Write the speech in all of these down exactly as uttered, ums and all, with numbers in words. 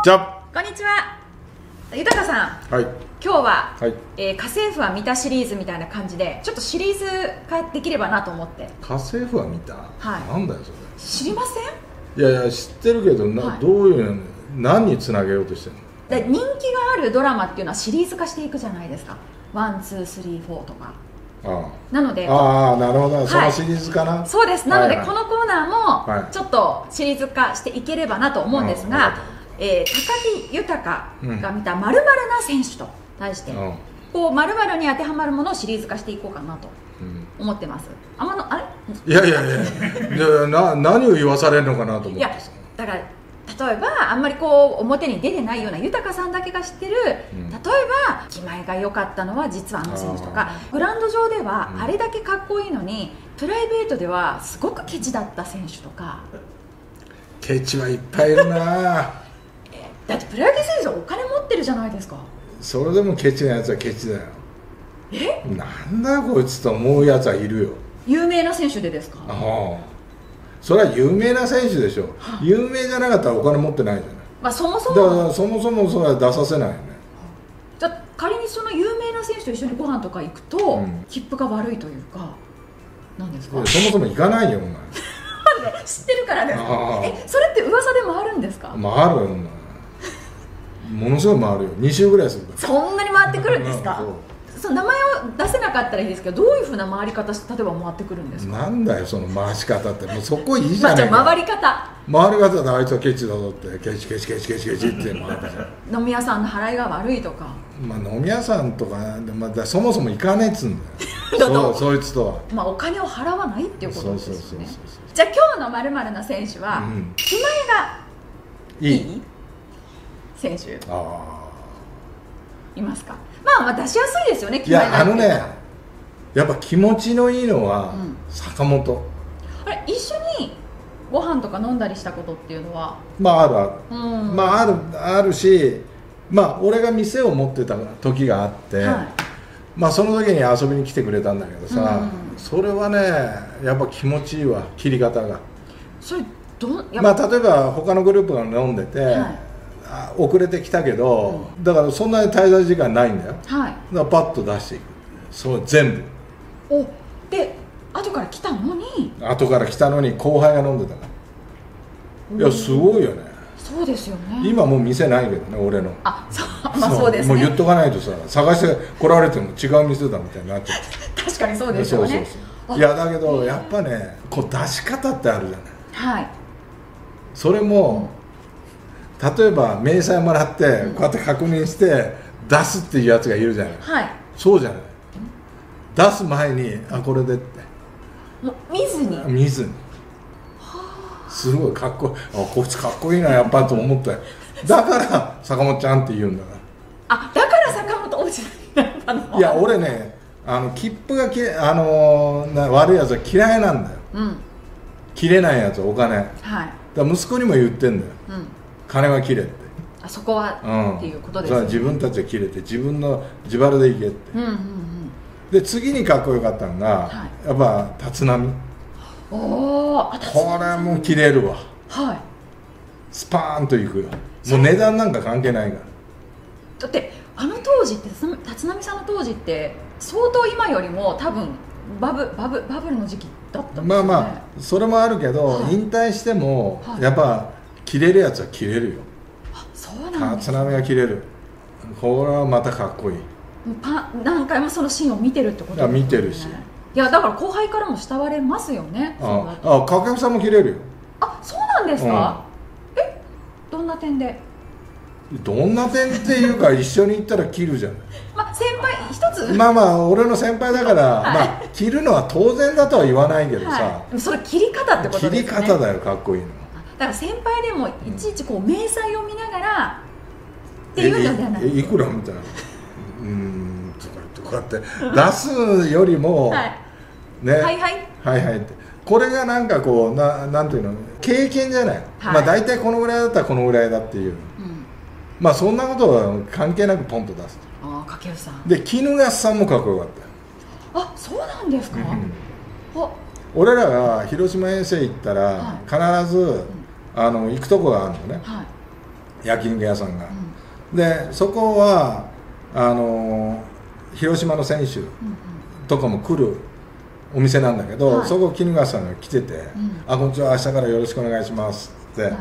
じゃこんにちは、豊さん。 はい、 今日は、 はい、 えー、家政婦は見たシリーズみたいな感じでちょっとシリーズ化できればなと思って。 家政婦は見た、 はい、 なんだよそれ。 知りません？ いやいや知ってるけどな、はい、どういうの何につなげようとしてるの？ で人気があるドラマっていうのはシリーズ化していくじゃないですか。ワン、ツー、スリー、フォーとか。ああなので、 ああなるほど、はい、そのシリーズかな。 そうです。なので、 はいはい、 このコーナーもちょっとシリーズ化していければなと思うんですが、はい、えー、高木豊が見た〇〇な選手と題して、うん、こう〇〇に当てはまるものをシリーズ化していこうかなと思ってます。あまのあれいやいやいやな何を言わされるのかなと思って。いやだから例えばあんまりこう表に出てないような豊さんだけが知ってる、うん、例えば気前が良かったのは実はあの選手とか、グラウンド上ではあれだけかっこいいのに、うん、プライベートではすごくケチだった選手とか。 ケチはいっぱいいるなだってプロ野球選手はお金持ってるじゃないですか。 それでもケチなやつはケチだよ。 えなんだよこいつと思うやつはいるよ。 有名な選手でですか？ ああそれは有名な選手でしょ。有名じゃなかったらお金持ってないじゃない。 まあそもそもだからそもそもそれは出させないよね。 じゃあ仮にその有名な選手と一緒にご飯とか行くと、うん、切符が悪いというかなんですか？ そもそも行かないよお前知ってるからですか？えそれって噂でもあるんですか？ まああるよお前ものすごい回るよ。に週ぐらいするから。 そんなに回ってくるんですか？その名前を出せなかったらいいですけど、どういうふうな回り方して例えば回ってくるんですか？ なんだよその回し方って。もうそこいいじゃないか。 まあ、じゃあ回り方回り方であいつはケチだぞってケチケチケチケチケチって回ったじゃん飲み屋さんの払いが悪いとか。 まあ飲み屋さんとか、まあ、そもそも行かねえっつうんだよそ, そいつとは、 まあ、お金を払わないっていうことですよね。じゃあ今日の〇〇な選手は、うん、気前がいい、いい選手あいますか？まあ出しやすいですよね。 いやあのねやっぱ気持ちのいいのは坂本、うん、 あれ一緒にご飯とか飲んだりしたことっていうのはまああるある、うん、まああるあるし、まあ俺が店を持ってた時があって、はい、まあその時に遊びに来てくれたんだけどさ、うん、それはねやっぱ気持ちいいわ切り方が。それどまあ例えば他のグループが飲んでて、はい遅れてきたけど、うん、だからそんなに滞在時間ないんだよ、はい、だからパッと出していくそれ全部。おで後から来たのに後から来たのに後輩が飲んでたから。いやすごいよね。 そうですよね。今もう店ないけどね俺の。 あそうまあそうですね。 もう言っとかないとさ探して来られても違う店だみたいになっちゃう確かにそうですよね。そうそうそう。いやだけどやっぱねこう出し方ってあるじゃない。はい。それも、うん例えば明細もらってこうやって確認して出すっていうやつがいるじゃない、はい、そうじゃない出す前にあこれでってもう見ずに見ずにすごいかっこいいあこいつかっこいいなやっぱと思ったよだから坂本ちゃんって言うんだからあだから坂本王子だったの。 いや俺ねあの切符がきあのー、悪いやつは嫌いなんだよ、うん、切れないやつお金、はい、だから息子にも言ってんだよ、うん金は切れってあそこは、うん、っていうことですね。自分たちは切れて自分の自腹でいけって、うんうんうん、で次にかっこよかったのが、はい、やっぱ立浪。おこれも切れるわ、はい、スパーンといくよ。もう値段なんか関係ないから。 だってあの当時って立浪さんの当時って相当今よりも多分バブバブバブルの時期だったんですよね。まあまあそれもあるけど、はい、引退しても、はい、やっぱ切れるやつは切れるよ。 あ、そうなんですね。立浪が切れる。これはまたかっこいい。 パ何回もそのシーンを見てるってことですね。 見てるし。 いやだから後輩からも慕われますよね。 ああ、掛布さんも切れるよ。 あ、そうなんですか。うん、え、どんな点で？ どんな点っていうか一緒に行ったら切るじゃん。 まあ先輩一つ。 まあまあ俺の先輩だから、はい、まあ切るのは当然だとは言わないけどさ。 はい、それ切り方ってことですね。 切り方だよかっこいいの。 だから先輩でもいちいちこう明細を見ながらっていうのじゃない。 えいくらみたいなうーんとかって出すよりも、はい、ねはいはいはいはいってこれがなんかこうななんていうの経験じゃない、はい、まあ大体このぐらいだったらこのぐらいだっていう、うん、まあそんなことは関係なくポンと出す。 ああ掛布さんで衣笠さんもかっこよかったよ。あそうなんですか、うん、 俺らが広島遠征行ったら、はい、必ず、うんあの行くとこがあるのね、はい、 焼肉屋さんが、うん、でそこはあの広島の選手とかも来るお店なんだけど、はい、そこ衣笠さんが来てて、うん、あこんにちは明日からよろしくお願いしますって、はい、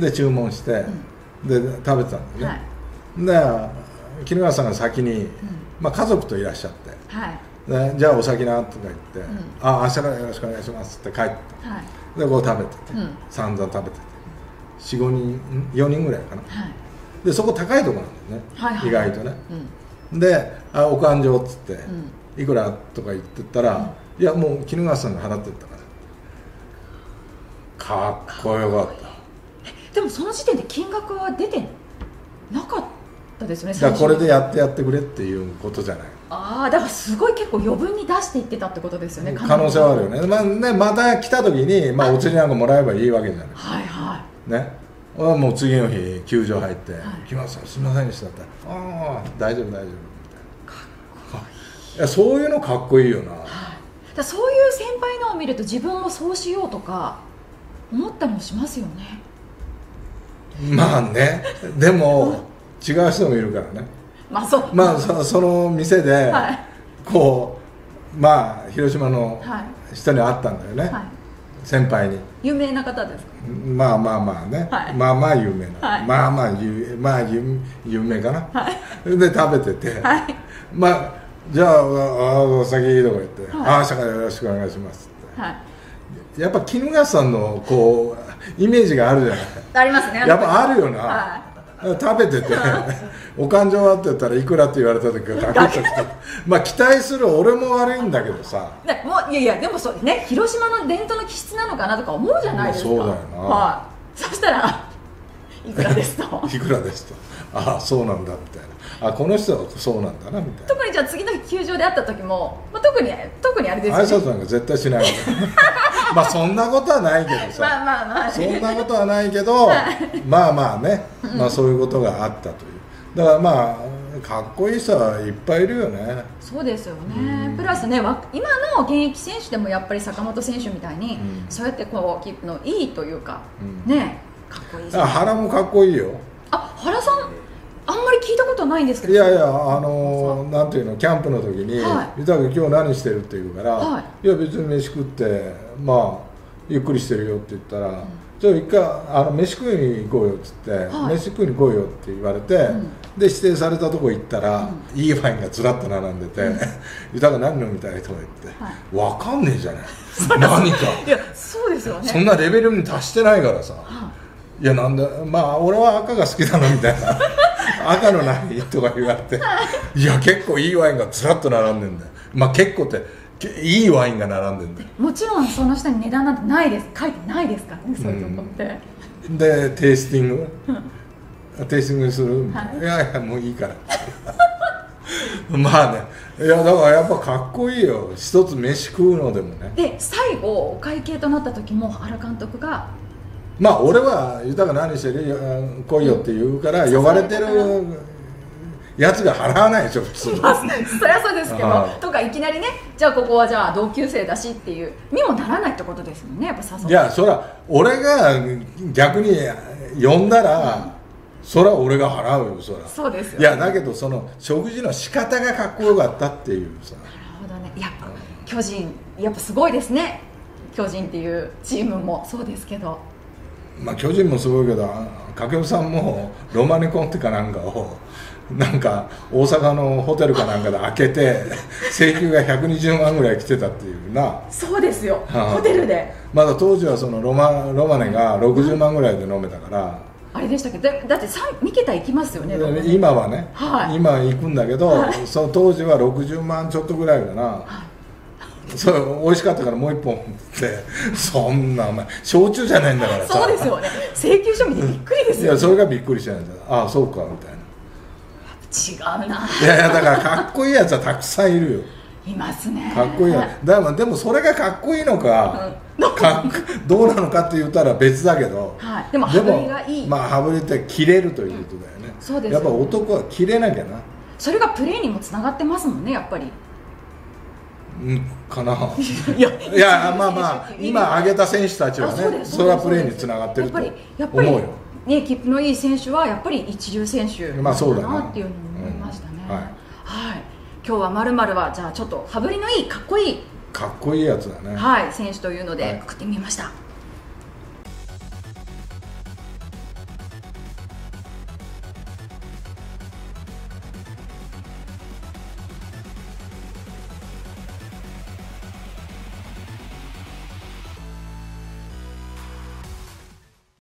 で注文して、うん、で食べてたんだよね、はい、で衣笠さんが先に、うん、まあ、家族といらっしゃって、はい、でじゃあお先なとか言って、うん、あ明日からよろしくお願いしますって帰って、はい、でこう食べてて、うん、散々食べてて よん,ご 人よにんぐらいかな、はい、でそこ高いとこなんだよね、はいはい、意外とね、うん、であお勘定っつって、うん、いくらとか言ってったら、うん、いやもう衣笠さんが払ってったからかっこよかった。 でもその時点で金額は出てなかったですよね。 だからこれでやってやってくれっていうことじゃない。ああだからすごい結構余分に出していってたってことですよね。 可能性はあるよね。まあ、ねまた来た時に、まあ、お釣りなんかもらえばいいわけじゃない。 はいはい。 ね、俺はもう次の日球場入って「来ますすみませんでした」って「ああ大丈夫大丈夫」みたいな。かっこいい。いやそういうのかっこいいよな。はい、 だそういう先輩のを見ると自分もそうしようとか思ったりもしますよね。 まあねでも違う人もいるからね。 まあそう。 まあ そ, その店で、はい、こうまあ広島の人に会ったんだよね。はい、先輩に。 有名な方ですか。 まあまあまあね、はい、まあまあ有名な、はい、まあまあ有まあ有有名かな、はい、で食べてて、はい、まあじゃあお先とか言って、はい、ああ明日からよろしくお願いしますって、はい、やっぱ衣笠さんのこうイメージがあるじゃない。 ありますね。 やっぱあるよな、はい、食べててお勘定はって言ったらいくらって言われた時はガクッとまあ期待する俺も悪いんだけどさ、 ね、もういやいやでもそうね広島の伝統の気質なのかなとか思うじゃないですか。 そうだよな、 はい、そしたらいくらですといくらですとああそうなんだみたいな、あこの人はそうなんだなみたいな。 特にじゃあ次の日球場で会った時も、まあ、特に特にあれですよね、 挨拶なんか絶対しないまあそんなことはないけどさまあまあまあ、ね、 そんなことはないけどまあまあね、まあそういうことがあったという。だからまあかっこいい人はいっぱいいるよね。 そうですよね。プラスね今の現役選手でもやっぱり坂本選手みたいに、うん、そうやってこうキープのいいというか、うん、ねかっこいいですね。 原もかっこいいよ。 あ原さんあんまり聞いたことないんですけど。 いやいやあのー、なんていうのキャンプの時に「伊沢君今日何してる?」って言うから「はい、いや別に飯食ってまあゆっくりしてるよ」って言ったら「うん、じゃあ一回あの飯食いに行こうよ」っつって「はい、飯食いに来いよ」って言われて、うん、で指定されたとこ行ったら、うん、いいワインがずらっと並んでて「伊沢君何飲みたい?」とか言って「はい、分かんねえじゃない何か」 いやそうですよね。 そんなレベルに達してないからさ「はい、いやなんでまあ俺は赤が好きだな」みたいな赤の何とか言われていや結構いいワインがずらっと並んでんだよ。まあ結構っていいワインが並んでんだよ。 もちろんその下に値段なんてないです書いてないですからねそういうとこって、 うん、でテイスティングテイスティングする、はい、いやいやもういいからまあねいやだからやっぱかっこいいよ一つ飯食うのでもね。 で最後お会計となった時も原監督がまあ俺は豊か何してる来いよって言うから呼ばれてるやつが払わないでしょ普通。 まあ、そりゃそうですけどとかいきなりねじゃあここはじゃあ同級生だしっていうにもならないってことですもんねやっぱ誘って。 いやそりゃ俺が逆に呼んだら、うん、そりゃ俺が払うよそりゃ。 そうですよ、ね、 いやだけどその食事の仕方がかっこよかったっていうさ。なるほどね。やっぱ、うん、巨人やっぱすごいですね。巨人っていうチームもそうですけどまあ巨人もすごいけど掛布さんもロマネコンテかなんかをなんか大阪のホテルかなんかで開けて請求がひゃくにじゅうまんぐらい来てたっていうな。 そうですよ、はあ、ホテルでまだ当時はその ロ, マロマネがろくじゅうまんぐらいで飲めたから、うん、 あれでしたっけどだってに桁いきますよね今はね、はい、今は行くんだけど、はい、その当時はろくじゅうまんちょっとぐらいかな、はいそれ美味しかったからもう一本ってそんなお前焼酎じゃないんだからさ。 そうですよね請求書見てびっくりですよ、ね、 いやそれがびっくりしたんだよ。ああそうかみたいな。 違うな。 いやいやだからかっこいいやつはたくさんいるよ。 いますね。 かっこいいやつだからでもそれがかっこいいのか、うん、かどうなのかって言ったら別だけど、 はい、でも羽振りがいい。 まあ羽振りって切れるということだよね、うん、そうですよ。やっぱ男は切れなきゃな。 それがプレーにもつながってますもんねやっぱり。 んかな。いやいやまあまあ今挙げた選手たちはねそれはプレーにつながってると思うよ。 ね、切符のいい選手はやっぱり一流選手なんだなっていうのを思いましたね。 うん、はい、 はい、今日はまるまるはじゃあちょっと羽振りのいいかっこいいかっこいいやつだね、 はい、選手というのでくくってみました。はい。